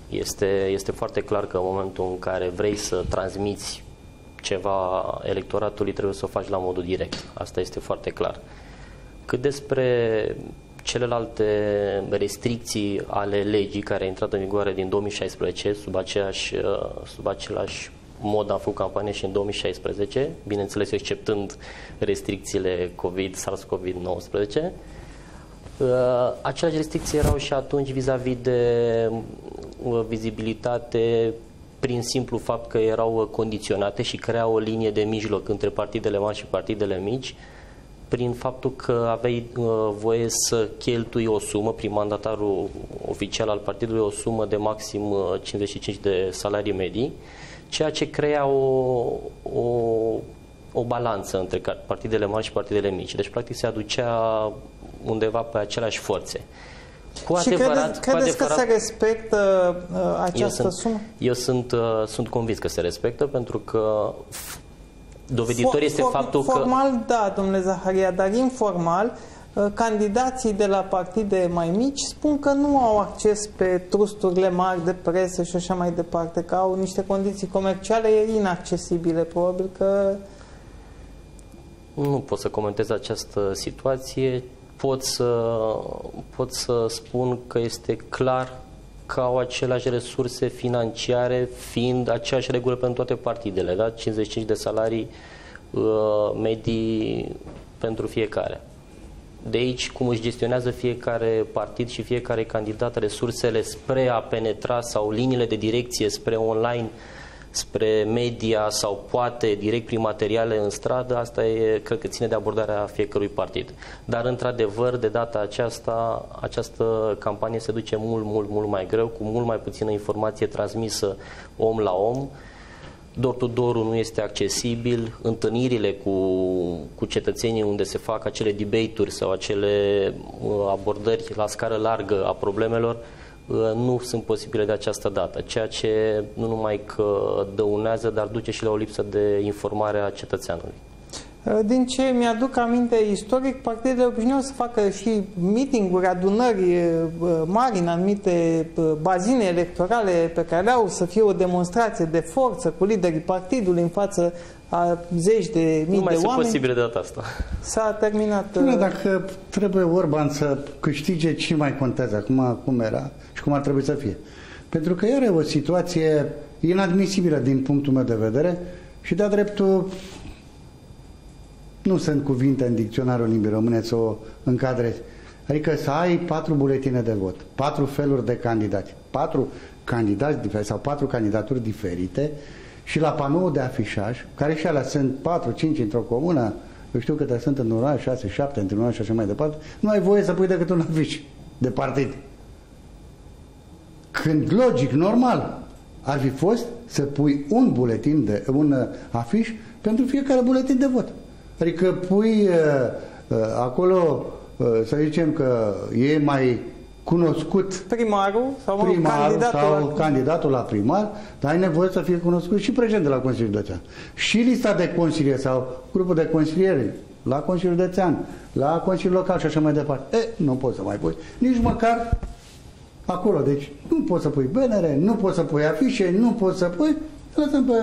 Este foarte clar că în momentul în care vrei să transmiți ceva electoratului, trebuie să o faci la modul direct. Asta este foarte clar. Cât despre celelalte restricții ale legii care a intrat în vigoare din 2016, sub același mod am făcut campanie și în 2016, bineînțeles exceptând restricțiile SARS-CoV-19. Aceleași restricții erau și atunci vis-a-vis de vizibilitate prin simplu fapt că erau condiționate și creau o linie de mijloc între partidele mari și partidele mici, prin faptul că aveai voie să cheltui o sumă, prin mandatarul oficial al partidului, o sumă de maxim 55 de salarii medii, ceea ce crea o balanță între partidele mari și partidele mici. Deci, practic, se aducea undeva pe aceleași forțe. Credeți că se respectă această sumă? Eu sunt convins că se respectă, pentru că doveditor este faptul că... Formal, da, domnule Zaharia, dar informal, candidații de la partide mai mici spun că nu au acces pe trusturile mari de presă și așa mai departe, că au niște condiții comerciale inaccesibile. Probabil că... Nu pot să comentez această situație. Pot să spun că este clar că au aceleași resurse financiare, fiind aceeași regulă pentru toate partidele, da? 55 de salarii medii pentru fiecare. De aici, cum își gestionează fiecare partid și fiecare candidat resursele spre a penetra sau liniile de direcție spre online, spre media sau poate direct prin materiale în stradă, asta cred că ține de abordarea fiecărui partid. Dar, într-adevăr, de data această campanie se duce mult mai greu, cu mult mai puțină informație transmisă om la om. Door-to-door-ul nu este accesibil, întâlnirile cu cetățenii unde se fac acele debate-uri sau acele abordări la scară largă a problemelor nu sunt posibile de această dată, ceea ce nu numai că dăunează, dar duce și la o lipsă de informare a cetățeanului. Din ce mi-aduc aminte istoric, partidele obișnuiau să facă și meeting-uri, adunări mari în anumite bazine electorale pe care au să fie o demonstrație de forță cu liderii partidului în față a zeci de mii de oameni. Nu mai sunt posibile de data asta. S-a terminat... Bine, dacă trebuie Orban să câștige, ce mai contează acum, cum era și cum ar trebui să fie? Pentru că are o situație inadmisibilă din punctul meu de vedere și de-a dreptul nu sunt cuvinte în dicționarul limbii române să o încadrezi. Adică să ai 4 buletine de vot, 4 feluri de candidați, 4 candidați diferiți sau 4 candidaturi diferite și la panoul de afișaj, care și alea sunt 4-5 într-o comună, eu știu câte sunt în oraș, 6-7 într-un oraș și așa mai departe, nu ai voie să pui decât un afiș de partid. Când logic, normal, ar fi fost să pui un afiș pentru fiecare buletin de vot. Adică pui acolo, să zicem că e mai cunoscut primarul sau candidatul la primar, dar ai nevoie să fie cunoscut și președintele la Consiliul Județean. Și lista de consilieri sau grupul de consilieri la Consiliul Județean, la Consiliul Local și așa mai departe. Nu poți să mai pui nici măcar acolo. Deci nu poți să pui bannere, nu poți să pui afișe, nu poți să pui... Lăsăm pe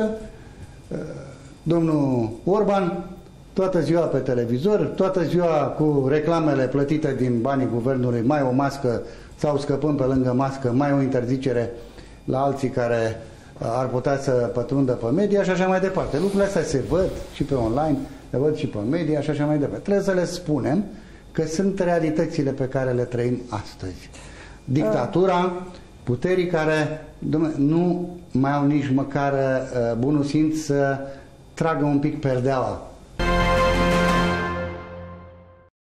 domnul Orban toată ziua pe televizor, toată ziua cu reclamele plătite din banii guvernului, mai o mască sau scăpând pe lângă mască, mai o interzicere la alții care ar putea să pătrundă pe media și așa mai departe. Lucrurile astea se văd și pe online, se văd și pe media și așa mai departe. Trebuie să le spunem că sunt realitățile pe care le trăim astăzi. Dictatura, puterii care nu mai au nici măcar bunul simț să tragă un pic perdeaua